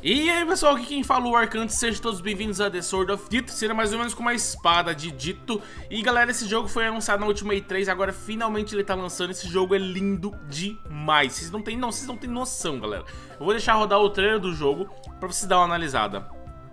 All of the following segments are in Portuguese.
E aí pessoal, aqui quem fala é o Arcanto, sejam todos bem-vindos a The Sword of Dito, será mais ou menos com uma espada de Dito. E galera, esse jogo foi anunciado na última E3, agora finalmente ele tá lançando, esse jogo é lindo demais. Vocês não têm noção, galera. Eu vou deixar rodar o trailer do jogo pra vocês darem uma analisada.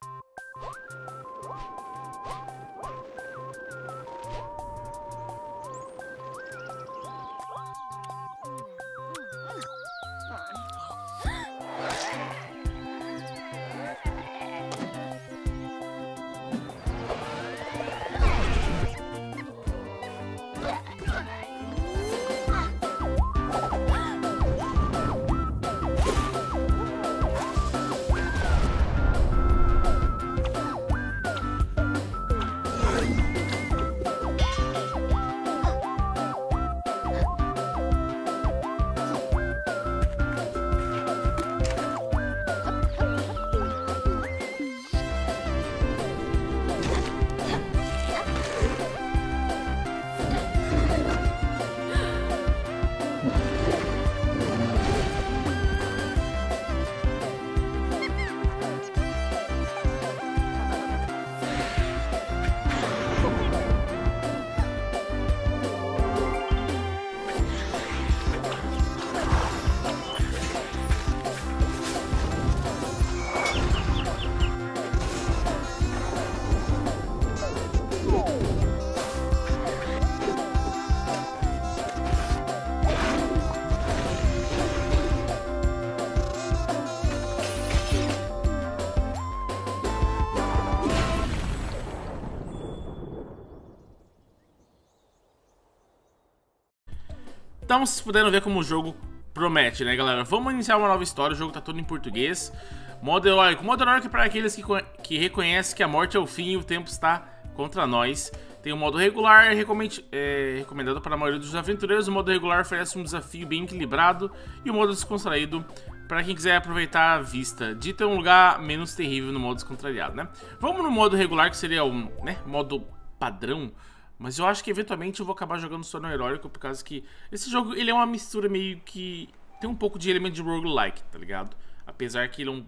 Então, vocês puderam ver como o jogo promete, né, galera? Vamos iniciar uma nova história, o jogo tá todo em português. Modo heróico. Modo heróico é para aqueles que reconhecem que a morte é o fim e o tempo está contra nós. Tem o modo regular, recomendado para a maioria dos aventureiros. O modo regular oferece um desafio bem equilibrado. E o modo descontraído, para quem quiser aproveitar a vista. Dito é um lugar menos terrível no modo descontraído, né? Vamos no modo regular, que seria o modo padrão. Mas eu acho que eventualmente eu vou acabar jogando só no heróico, por causa que esse jogo ele é uma mistura meio que... tem um pouco de elemento de roguelike, tá ligado? Apesar que ele é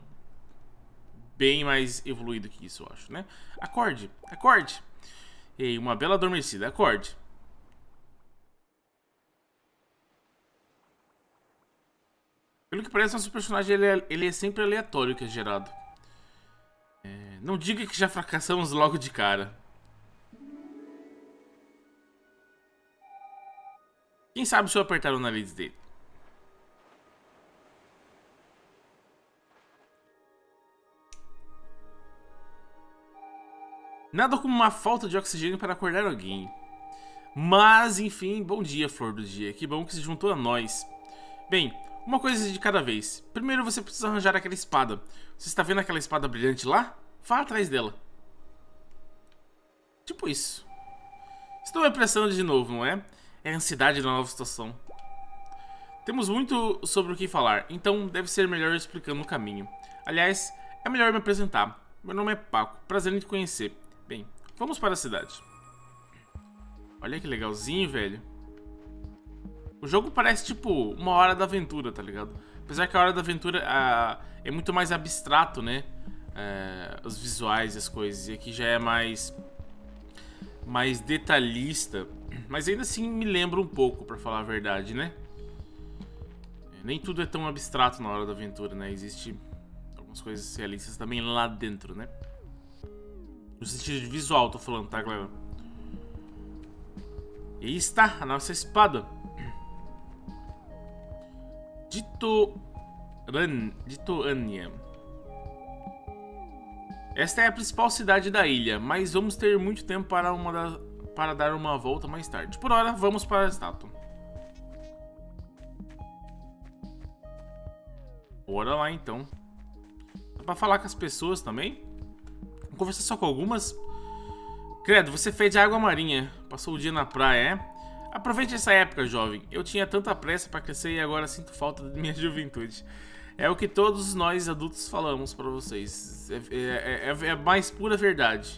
bem mais evoluído que isso, eu acho, né? Acorde, acorde. Ei, uma bela adormecida, acorde. Pelo que parece, nosso personagem ele é sempre aleatório que é gerado. Não diga que já fracassamos logo de cara. Quem sabe se eu apertar o nariz dele? Nada como uma falta de oxigênio para acordar alguém. Mas, enfim, bom dia, flor do dia. Que bom que se juntou a nós. Bem, uma coisa de cada vez. Primeiro você precisa arranjar aquela espada. Você está vendo aquela espada brilhante lá? Vá atrás dela. Tipo isso. Estou me apressando de novo, não é? É a ansiedade da nova situação. Temos muito sobre o que falar, então deve ser melhor explicando o caminho. Aliás, é melhor me apresentar. Meu nome é Paco, prazer em te conhecer. Bem, vamos para a cidade. Olha que legalzinho, velho. O jogo parece tipo uma hora da aventura, tá ligado? Apesar que a hora da aventura é muito mais abstrato, né? Os visuais e as coisas. E aqui já é mais detalhista. Mas ainda assim me lembra um pouco, pra falar a verdade, né? Nem tudo é tão abstrato na hora da aventura, né? Existe algumas coisas realistas também lá dentro, né? No sentido de visual, tô falando, tá, galera? E aí está a nossa espada. Ditoânia. Esta é a principal cidade da ilha, mas vamos ter muito tempo para dar uma volta mais tarde. Por hora, vamos para a estátua. Bora lá, então. Dá pra falar com as pessoas também? Vamos conversar só com algumas. Credo, você fez de água marinha. Passou o dia na praia, é? Aproveite essa época, jovem. Eu tinha tanta pressa para crescer e agora sinto falta da minha juventude. É o que todos nós adultos falamos pra vocês. É a mais pura verdade.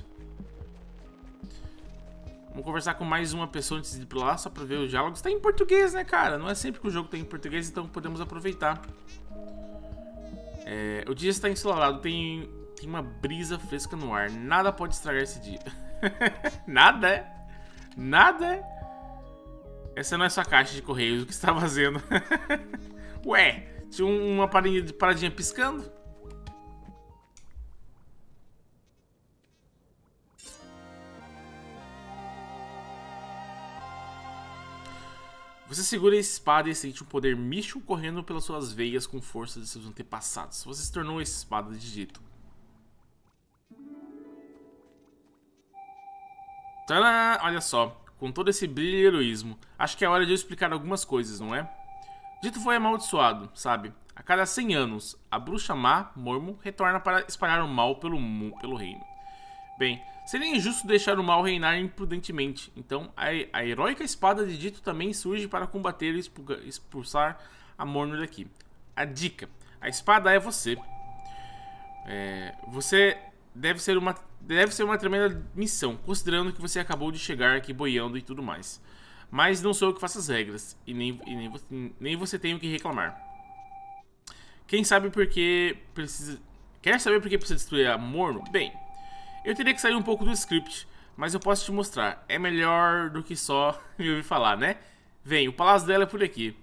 Vamos conversar com mais uma pessoa antes de ir pra lá, só pra ver os diálogos. Tá em português, né, cara? Não é sempre que o jogo tem em português, então podemos aproveitar. O dia está ensolarado, tem uma brisa fresca no ar. Nada pode estragar esse dia. Nada, é? Nada, é? Essa não é sua caixa de correios, o que você está fazendo? Ué, tinha uma paradinha piscando. Você segura a espada e sente um poder místico correndo pelas suas veias com força de seus antepassados. Você se tornou a espada de Dito. Tadã! Olha só, com todo esse brilho e heroísmo, acho que é hora de eu explicar algumas coisas, não é? Dito foi amaldiçoado, sabe? A cada 100 anos, a bruxa má, Mormo, retorna para espalhar o mal pelo reino. Bem, seria injusto deixar o mal reinar imprudentemente, então a heróica espada de Dito também surge para combater e expulsar a Morno daqui. A dica, a espada é você. Você deve ser uma tremenda missão, considerando que você acabou de chegar aqui boiando e tudo mais. Mas não sou eu que faço as regras, e nem você tem o que reclamar. Quer saber por que precisa destruir a Morno? Bem, eu teria que sair um pouco do script, mas eu posso te mostrar. É melhor do que só me ouvir falar, né? Vem, o palácio dela é por aqui.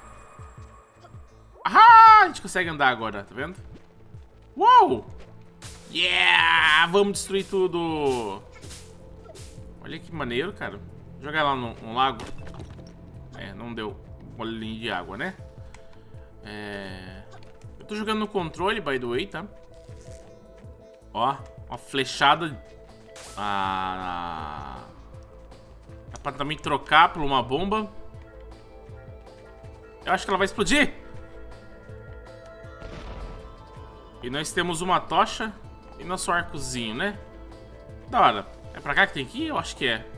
Ah, a gente consegue andar agora, tá vendo? Uou! Yeah! Vamos destruir tudo! Olha que maneiro, cara. Jogar lá no lago. Não deu bolinho de água, né? Eu tô jogando no controle, by the way, tá? Ó, uma flechada. Dá pra também trocar por uma bomba. Eu acho que ela vai explodir. E nós temos uma tocha e nosso arcozinho, né? Da hora. É pra cá que tem que ir? Eu acho que é.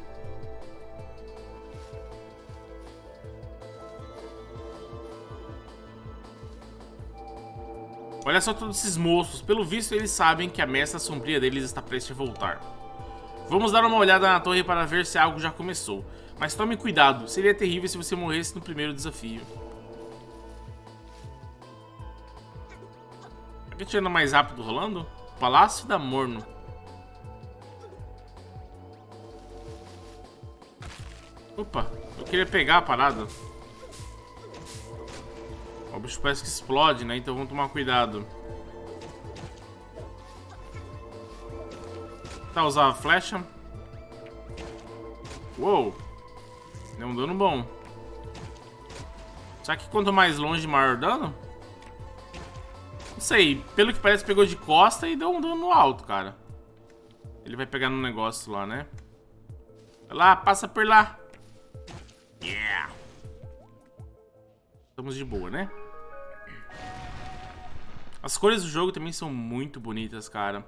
Olha só todos esses moços. Pelo visto, eles sabem que a mestra sombria deles está prestes a voltar. Vamos dar uma olhada na torre para ver se algo já começou. Mas tome cuidado. Seria terrível se você morresse no primeiro desafio. Aqui tirando mais rápido rolando? Palácio da Morno. Opa, eu queria pegar a parada. O bicho parece que explode, né? Então vamos tomar cuidado. Tá, usar a flecha. Uou. Deu um dano bom. Será que quanto mais longe, maior dano? Não sei. Pelo que parece, pegou de costa e deu um dano alto, cara. Ele vai pegar no negócio lá, né? Vai lá, passa por lá. Yeah. Estamos de boa, né? As cores do jogo também são muito bonitas, cara.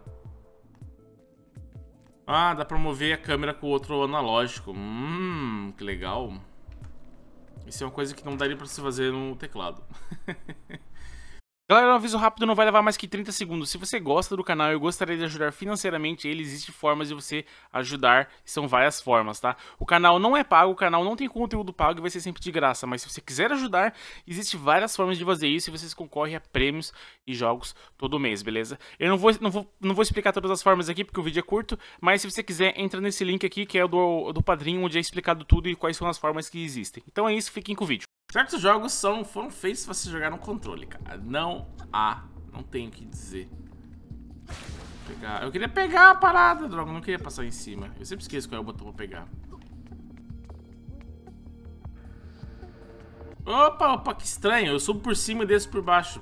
Ah, dá pra mover a câmera com o outro analógico. Que legal. Isso é uma coisa que não daria pra se fazer no teclado. Galera, um aviso rápido, não vai levar mais que 30 segundos. Se você gosta do canal e gostaria de ajudar financeiramente ele, existem formas de você ajudar, são várias formas, tá? O canal não é pago, o canal não tem conteúdo pago e vai ser sempre de graça, mas se você quiser ajudar, existem várias formas de fazer isso e vocês concorrem a prêmios e jogos todo mês, beleza? Eu não vou explicar todas as formas aqui porque o vídeo é curto, mas se você quiser, entra nesse link aqui que é o do Padrinho, onde é explicado tudo e quais são as formas que existem. Então é isso, fiquem com o vídeo. Certos jogos foram feitos pra você jogar no controle, cara. Não tenho o que dizer. Eu queria pegar a parada, droga. Eu não queria passar em cima. Eu sempre esqueço qual é o botão pra pegar. Opa, que estranho. Eu subo por cima e desço por baixo.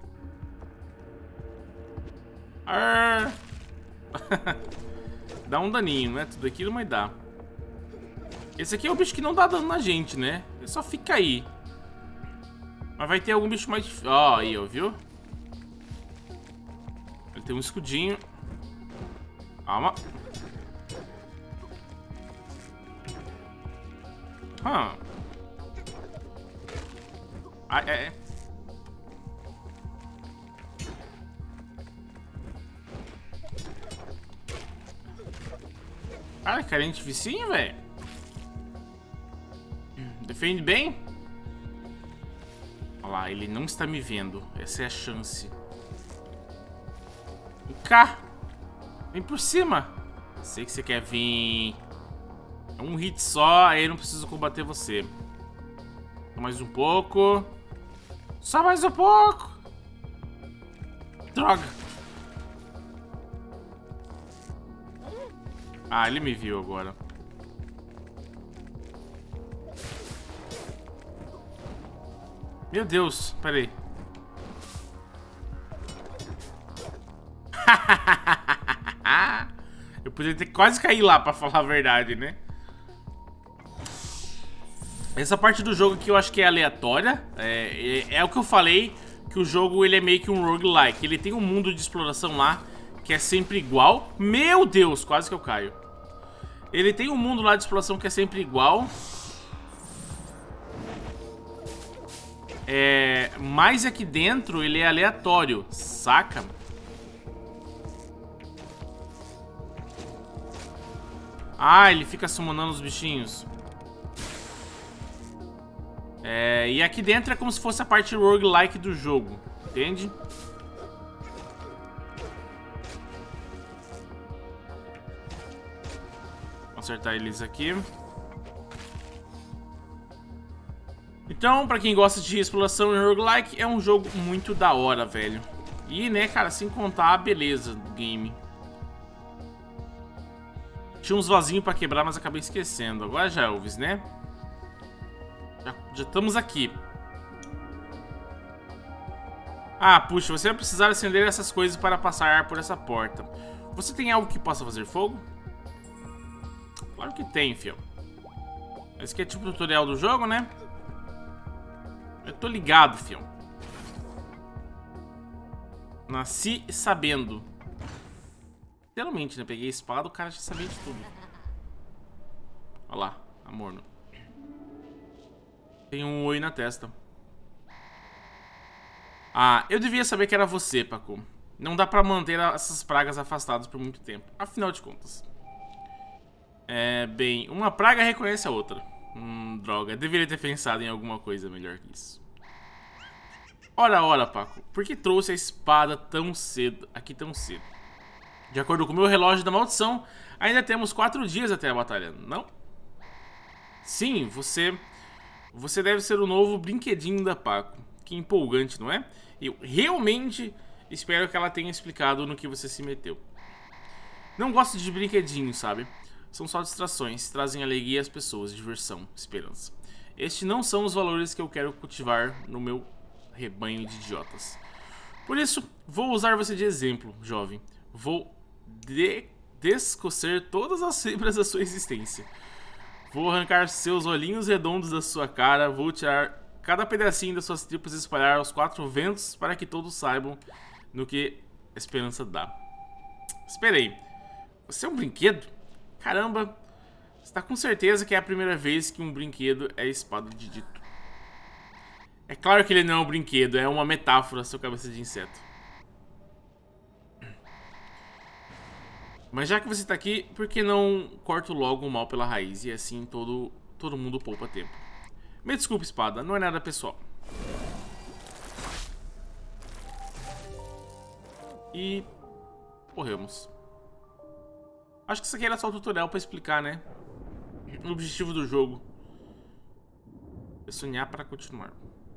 Dá um daninho, né? Tudo aquilo, mas dá. Esse aqui é o bicho que não dá dano na gente, né? Ele só fica aí. Mas vai ter algum bicho mais difícil. Ó, aí, ó, viu? Ele tem um escudinho. Calma. Cara, carente vicinho, velho. Defende bem. Olha lá, ele não está me vendo. Essa é a chance. cá. Vem por cima. Sei que você quer vir. É um hit só, aí eu não preciso combater você. Mais um pouco. Só mais um pouco. Droga. Ah, ele me viu agora. Meu Deus, peraí. Eu poderia ter quase caído lá, pra falar a verdade, né? Essa parte do jogo aqui eu acho que é aleatória. É o que eu falei, que o jogo ele é meio que um roguelike. Ele tem um mundo de exploração lá que é sempre igual. Meu Deus, quase que eu caio. Ele tem um mundo lá de exploração que é sempre igual. Mas aqui dentro ele é aleatório, saca? Ah, ele fica summonando os bichinhos. E aqui dentro é como se fosse a parte roguelike do jogo, entende? Vou acertar eles aqui. Então, pra quem gosta de exploração e roguelike, é um jogo muito da hora, velho. E, né, cara, sem contar a beleza do game. Tinha uns vasinhos pra quebrar, mas acabei esquecendo. Agora já, Elvis, né? Já estamos aqui. Ah, puxa, você vai precisar acender essas coisas para passar por essa porta. Você tem algo que possa fazer fogo? Claro que tem, fio. Esse aqui é tipo o tutorial do jogo, né? Eu tô ligado, fio. Nasci sabendo. Literalmente, né? Peguei a espada, o cara já sabia de tudo. Olha lá, amor. Tem um oi na testa. Ah, eu devia saber que era você, Paco. Não dá pra manter essas pragas afastadas por muito tempo. Afinal de contas. Bem, uma praga reconhece a outra. Droga, deveria ter pensado em alguma coisa melhor que isso. Ora, Paco. Por que trouxe a espada tão cedo? Aqui tão cedo? De acordo com o meu relógio da maldição, ainda temos 4 dias até a batalha, não? Sim, você deve ser o novo brinquedinho da Paco. Que empolgante, não é? Eu realmente espero que ela tenha explicado no que você se meteu. Não gosto de brinquedinhos, sabe? São só distrações, trazem alegria às pessoas, diversão, esperança. Estes não são os valores que eu quero cultivar no meu rebanho de idiotas. Por isso, vou usar você de exemplo, jovem. Vou descocer todas as fibras da sua existência. Vou arrancar seus olhinhos redondos da sua cara. Vou tirar cada pedacinho das suas tripas e espalhar aos 4 ventos para que todos saibam no que a esperança dá. Esperei. Você é um brinquedo? Caramba. Você tá com certeza que é a primeira vez que um brinquedo é espada de dito. É claro que ele não é um brinquedo. É uma metáfora, sua cabeça de inseto. Mas já que você tá aqui, por que não corto logo o mal pela raiz? E assim todo mundo poupa tempo. Me desculpe, espada, não é nada pessoal. E morremos. Acho que isso aqui era só o tutorial pra explicar, né? O objetivo do jogo é sonhar para continuar.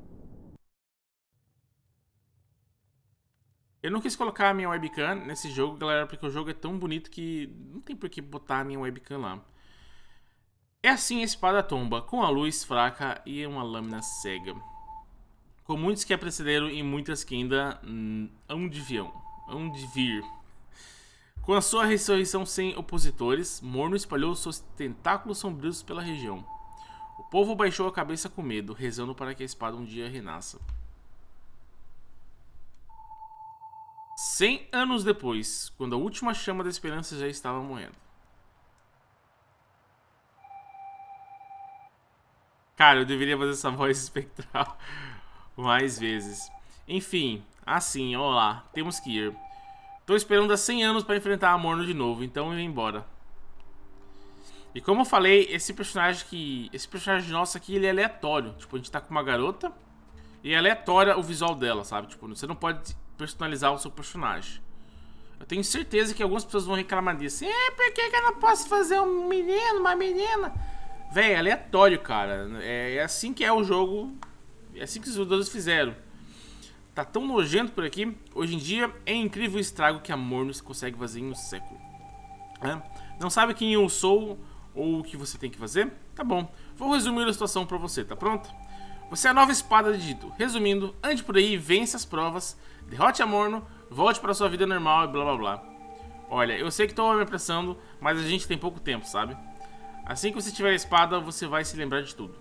Eu não quis colocar a minha webcam nesse jogo, galera, porque o jogo é tão bonito que não tem por que botar a minha webcam lá. É assim a espada tomba, com a luz fraca e uma lâmina cega. Com muitos que a precederam e muitas que ainda hão de vir. Com a sua ressurreição sem opositores, Morno espalhou seus tentáculos sombrios pela região. O povo baixou a cabeça com medo, rezando para que a espada um dia renasça. 100 anos depois, quando a última chama da esperança já estava morrendo. Cara, eu deveria fazer essa voz espectral mais vezes. Enfim, assim, ó lá, temos que ir. Tô esperando há 100 anos para enfrentar a Morno de novo, então eu ir embora. E como eu falei, esse personagem nosso aqui, ele é aleatório. Tipo, a gente tá com uma garota e é aleatória o visual dela, sabe? Tipo, você não pode personalizar o seu personagem. Eu tenho certeza que algumas pessoas vão reclamar disso. Por que eu não posso fazer um menino, uma menina? Véi, é aleatório, cara. É assim que é o jogo. É assim que os jogadores fizeram. Tá tão nojento por aqui. Hoje em dia é incrível o estrago que a Mornos consegue fazer em um século. Não sabe quem eu sou ou o que você tem que fazer? Tá bom. Vou resumir a situação pra você, tá pronto? Você é a nova espada de Dito. Resumindo, ande por aí, vence as provas, derrote a Morno, volte pra sua vida normal e blá blá blá. Olha, eu sei que tô me apressando, mas a gente tem pouco tempo, sabe? Assim que você tiver a espada, você vai se lembrar de tudo.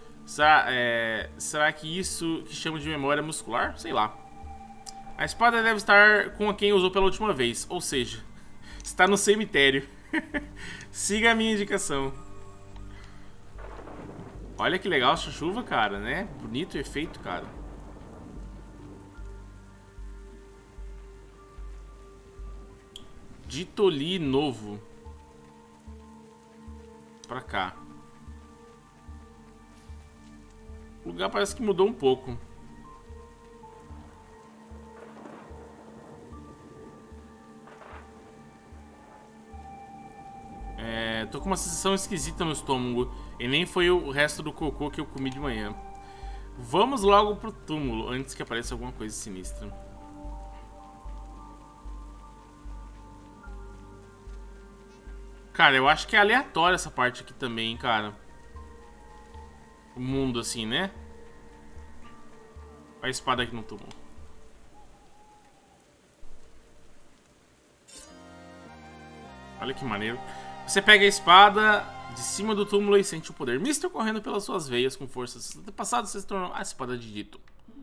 Será que isso que chama de memória muscular? Sei lá. A espada deve estar com quem usou pela última vez, ou seja, está no cemitério. Siga a minha indicação. Olha que legal essa chuva, cara, né? Bonito o efeito, cara. Ditoli novo. Pra cá. O lugar parece que mudou um pouco. Tô com uma sensação esquisita no estômago. E nem foi o resto do cocô que eu comi de manhã. Vamos logo pro túmulo, antes que apareça alguma coisa sinistra. Cara, eu acho que é aleatório essa parte aqui também, cara. O mundo assim, né? Olha a espada aqui no túmulo. Olha que maneiro. Você pega a espada de cima do túmulo e sente o poder místico correndo pelas suas veias com forças. Passado você se tornou a espada de Dito.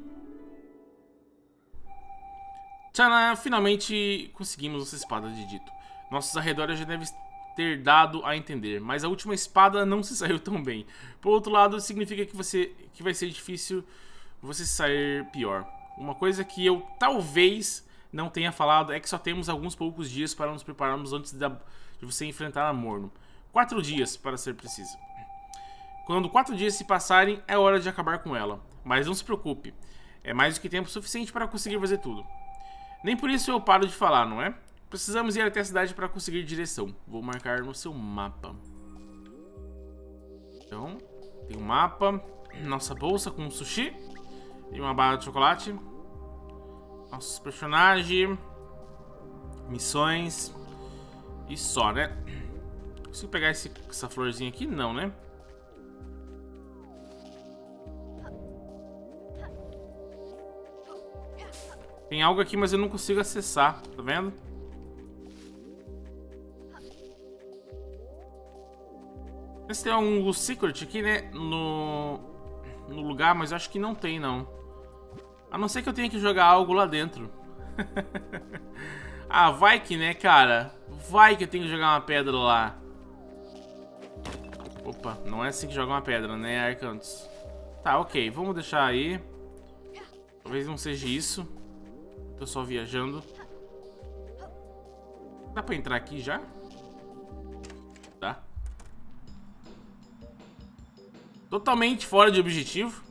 Tcharam, finalmente conseguimos essa espada de Dito. Nossos arredores já devem ter dado a entender, mas a última espada não se saiu tão bem. Por outro lado, significa que vai ser difícil você sair pior. Uma coisa que eu talvez não tenha falado é que só temos alguns poucos dias para nos prepararmos antes de você enfrentar a Morno. 4 dias, para ser preciso. Quando 4 dias se passarem, é hora de acabar com ela. Mas não se preocupe, é mais do que tempo suficiente para conseguir fazer tudo. Nem por isso eu paro de falar, não é? Precisamos ir até a cidade para conseguir direção. Vou marcar no seu mapa. Então, tem um mapa. Nossa bolsa com um sushi. E uma barra de chocolate. Nossos personagens. Missões. E só, né? Consigo pegar essa florzinha aqui? Não, né? Tem algo aqui, mas eu não consigo acessar. Tá vendo? Se tem um secret aqui, né? No lugar, mas eu acho que não tem, não. A não ser que eu tenha que jogar algo lá dentro. Ah, vai que, né, cara? Vai que eu tenho que jogar uma pedra lá. Opa, não é assim que joga uma pedra, né, Arcantos? Tá, ok, vamos deixar aí. Talvez não seja isso. Tô só viajando. Dá pra entrar aqui já? Tá. Totalmente fora de objetivo.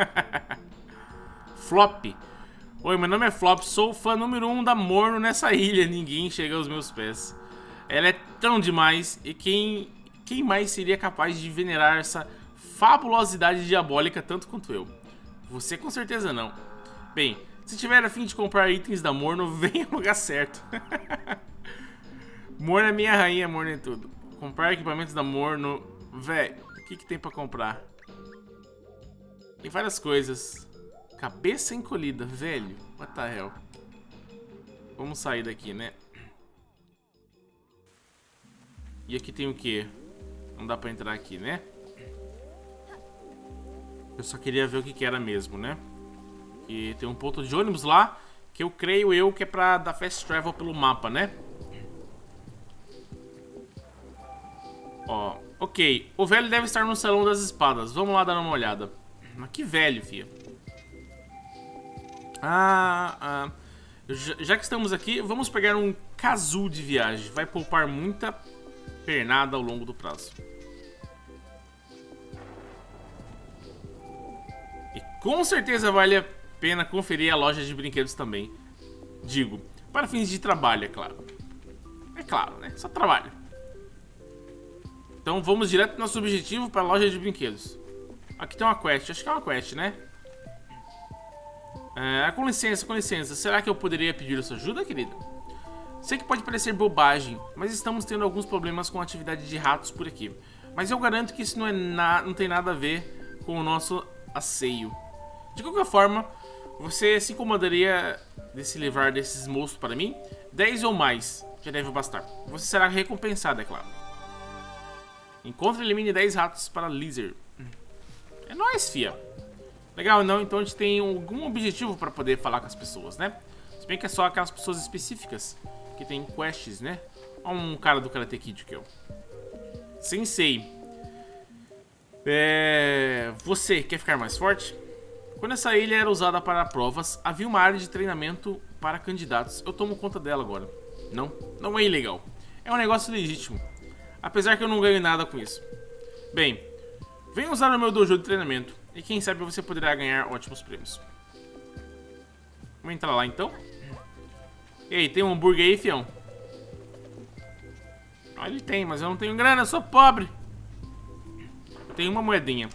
Flop. Oi, meu nome é Flop, sou o fã número 1 da Morno nessa ilha. Ninguém chega aos meus pés. Ela é tão demais. E quem mais seria capaz de venerar essa fabulosidade diabólica tanto quanto eu? Você com certeza não. Bem, se tiver a fim de comprar itens da Morno, venha no lugar certo. Morno é minha rainha, Morno é tudo. Comprar equipamentos da Morno. Véi, o que tem pra comprar? Tem várias coisas. Cabeça encolhida, velho. What the hell? Vamos sair daqui, né? E aqui tem o quê? Não dá pra entrar aqui, né? Eu só queria ver o que era mesmo, né? E tem um ponto de ônibus lá, que eu creio que é pra dar fast travel pelo mapa, né? Ó, ok. O velho deve estar no salão das espadas. Vamos lá dar uma olhada. Mas que velho, filho. Já que estamos aqui, vamos pegar um casulo de viagem. Vai poupar muita pernada ao longo do prazo. E com certeza vale a pena conferir a loja de brinquedos também. Digo, Para fins de trabalho, é claro. É claro, né? Só trabalho. Então vamos direto pro nosso objetivo, para a loja de brinquedos. Aqui tem uma quest, acho que é uma quest, né? Com licença, com licença. Será que eu poderia pedir a sua ajuda, querida? Sei que pode parecer bobagem, mas estamos tendo alguns problemas com a atividade de ratos por aqui. Mas eu garanto que isso não tem nada a ver com o nosso asseio. De qualquer forma, você se incomodaria de se livrar desses monstros para mim? 10 ou mais, já deve bastar. Você será recompensado, é claro. Encontre e elimine 10 ratos para Lizard. É nóis, fia. Legal, não? Então a gente tem algum objetivo para poder falar com as pessoas, né? Se bem que é só aquelas pessoas específicas que tem quests, né? Olha um cara do Karate Kid que eu. Sensei. Você quer ficar mais forte? Quando essa ilha era usada para provas, havia uma área de treinamento para candidatos. Eu tomo conta dela agora. Não é ilegal. É um negócio legítimo. Apesar que eu não ganho nada com isso. Bem, venha usar o meu dojo de treinamento. E quem sabe você poderá ganhar ótimos prêmios. Vamos entrar lá então. E aí, tem um hambúrguer aí, fião? Ah, ele tem, mas eu não tenho grana, eu sou pobre. Eu tenho uma moedinha.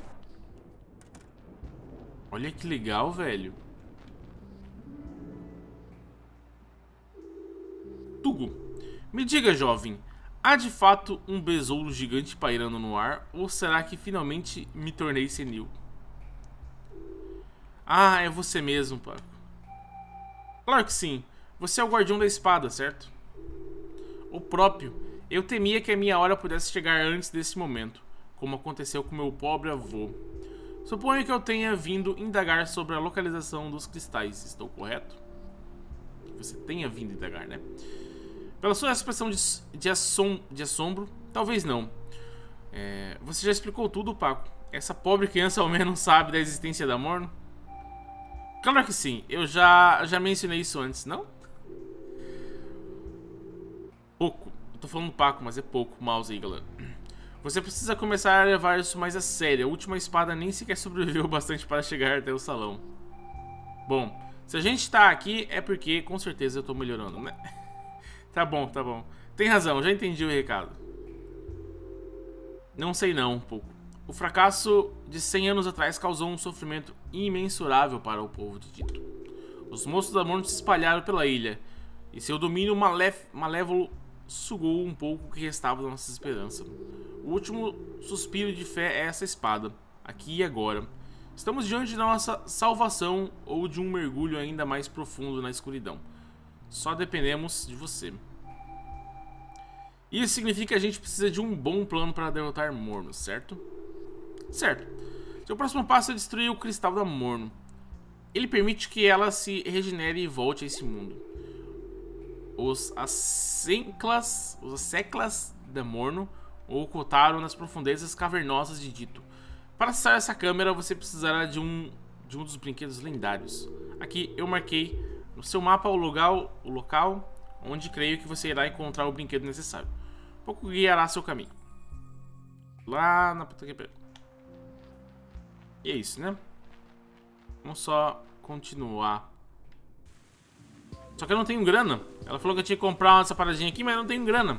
Olha que legal, velho. Tugo, me diga, jovem. Há de fato um besouro gigante pairando no ar? Ou será que finalmente me tornei senil? Ah, é você mesmo, Paco. Claro que sim. Você é o guardião da espada, certo? O próprio. Eu temia que a minha hora pudesse chegar antes desse momento, como aconteceu com meu pobre avô. Suponho que eu tenha vindo indagar sobre a localização dos cristais. Estou correto? Você tenha vindo indagar, né? Pela sua expressão de assombro, talvez não. Você já explicou tudo, Paco. Essa pobre criança ao menos sabe da existência da Morno? Claro que sim. Eu já mencionei isso antes, não? Pouco. Eu tô falando Paco, mas é pouco. Mouse aí, galera. Você precisa começar a levar isso mais a sério. A última espada nem sequer sobreviveu bastante para chegar até o salão. Bom, se a gente tá aqui é porque com certeza eu tô melhorando, né? Tá bom, tá bom. Tem razão, já entendi o recado. Não sei não, um pouco. O fracasso de 100 anos atrás causou um sofrimento imensurável para o povo de Dito. Os monstros da Morno se espalharam pela ilha, e seu domínio malévolo sugou um pouco o que restava da nossa esperança. O último suspiro de fé é essa espada, aqui e agora. Estamos diante da nossa salvação ou de um mergulho ainda mais profundo na escuridão. Só dependemos de você. Isso significa que a gente precisa de um bom plano para derrotar Morno, certo? Certo. Seu próximo passo é destruir o cristal da Morno. Ele permite que ela se regenere e volte a esse mundo. Os Asseclas da Morno ocultaram nas profundezas cavernosas de Dito. Para acessar essa câmera, você precisará de um dos brinquedos lendários. Aqui eu marquei no seu mapa o local onde creio que você irá encontrar o brinquedo necessário. Pouco guiará seu caminho. Lá na puta que pariu. E é isso, né? Vamos só continuar. Só que eu não tenho grana. Ela falou que eu tinha que comprar essa paradinha aqui, mas eu não tenho grana.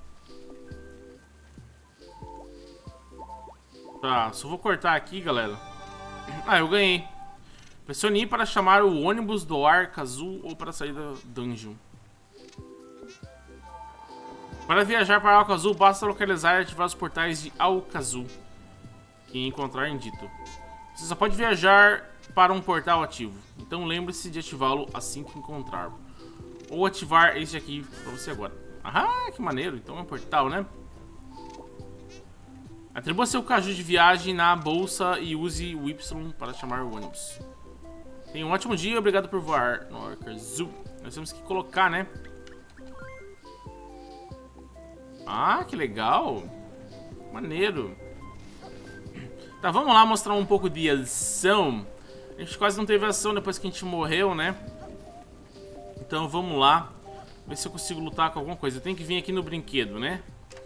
Tá, só vou cortar aqui, galera. Ah, eu ganhei. Pressione I para chamar o ônibus do Arca Azul ou para sair da dungeon. Para viajar para Arca Azul, basta localizar e ativar os portais de Arca Azul que encontrar em Dito. Você só pode viajar para um portal ativo, então lembre-se de ativá-lo assim que encontrar. Ou ativar esse aqui para você agora. Ah, que maneiro, então é um portal, né? Atribua seu caju de viagem na bolsa e use o Y para chamar o ônibus. Tenha um ótimo dia e obrigado por voar no Arca Azul. Nós temos que colocar, né? Ah, que legal. Maneiro. Tá, vamos lá mostrar um pouco de ação. A gente quase não teve ação depois que a gente morreu, né? Então vamos lá. Ver se eu consigo lutar com alguma coisa. Eu tenho que vir aqui no brinquedo, né?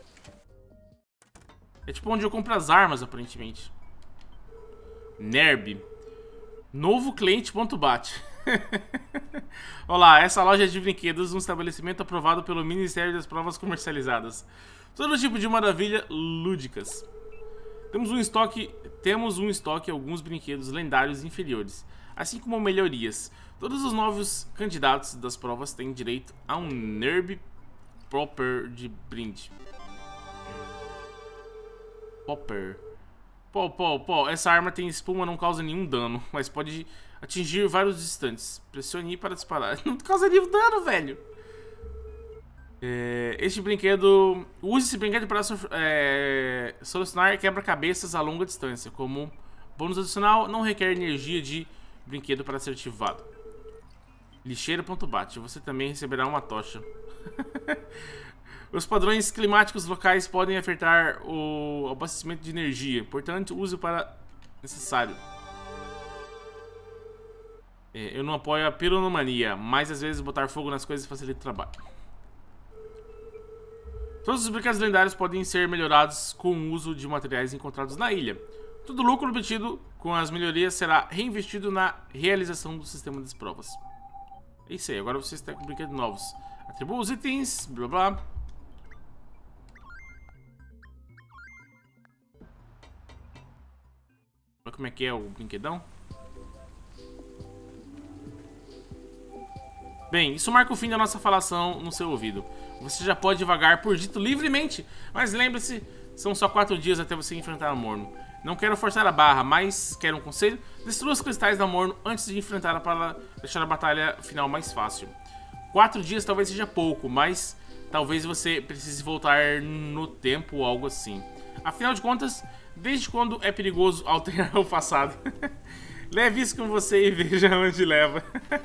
É tipo onde eu compro as armas, aparentemente. Nerb. Novo cliente.bat. Olá, essa loja de brinquedos, um estabelecimento aprovado pelo Ministério das Provas Comercializadas. Todo tipo de maravilha lúdicas. Temos um estoque e alguns brinquedos lendários inferiores, assim como melhorias. Todos os novos candidatos das provas têm direito a um Nerb Popper de brinde. Popper. Pô, essa arma tem espuma, não causa nenhum dano, mas pode atingir vários distantes. Pressione I para disparar. Não causa nenhum dano, velho. Use esse brinquedo para solucionar quebra-cabeças a longa distância. Como bônus adicional, não requer energia de brinquedo para ser ativado. Lixeira.bat. Você também receberá uma tocha. Os padrões climáticos locais podem afetar o abastecimento de energia. Portanto, use para necessário. Eu não apoio a pironomania, mas às vezes botar fogo nas coisas facilita o trabalho. Todos os brinquedos lendários podem ser melhorados com o uso de materiais encontrados na ilha. Todo lucro obtido com as melhorias será reinvestido na realização do sistema das provas. É isso aí, agora você está com brinquedos novos. Atribua os itens, blá blá. Olha como é que é o brinquedão. Bem, isso marca o fim da nossa falação no seu ouvido. Você já pode vagar por dito livremente, mas lembre-se, são só 4 dias até você enfrentar a Morno. Não quero forçar a barra, mas quero um conselho: destrua os cristais da Morno antes de enfrentá-la para deixar a batalha final mais fácil. 4 dias talvez seja pouco, mas talvez você precise voltar no tempo ou algo assim. Afinal de contas, desde quando é perigoso alterar o passado? Leve isso com você e veja onde leva.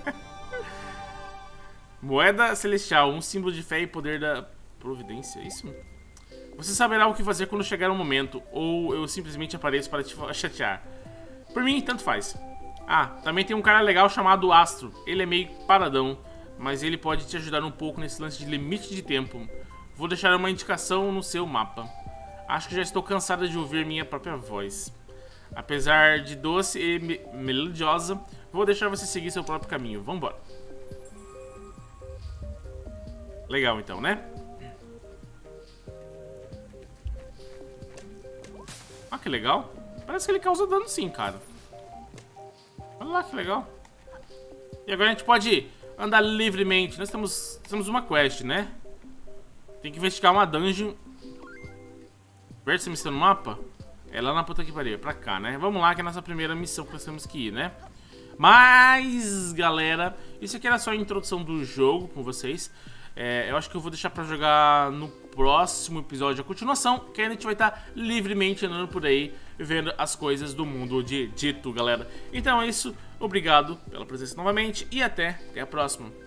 Moeda celestial, um símbolo de fé e poder da providência, é isso? Você saberá o que fazer quando chegar o momento, ou eu simplesmente apareço para te chatear. Por mim, tanto faz. Ah, também tem um cara legal chamado Astro. Ele é meio paradão, mas ele pode te ajudar um pouco nesse lance de limite de tempo. Vou deixar uma indicação no seu mapa. Acho que já estou cansada de ouvir minha própria voz. Apesar de doce e melodiosa, vou deixar você seguir seu próprio caminho. Vambora. Legal então, né? Ah, que legal. Parece que ele causa dano sim, cara. Olha lá que legal. E agora a gente pode andar livremente. Nós temos uma quest, né? Tem que investigar uma dungeon. Ver essa missão no mapa? É lá na puta que pariu, pra cá, né? Vamos lá, que é a nossa primeira missão que nós temos que ir, né? Mas, galera, isso aqui era só a introdução do jogo com vocês. Eu acho que eu vou deixar pra jogar no próximo episódio a continuação, que aí a gente vai estar livremente andando por aí, vendo as coisas do mundo de Dito, galera. Então é isso, obrigado pela presença novamente e até a próxima.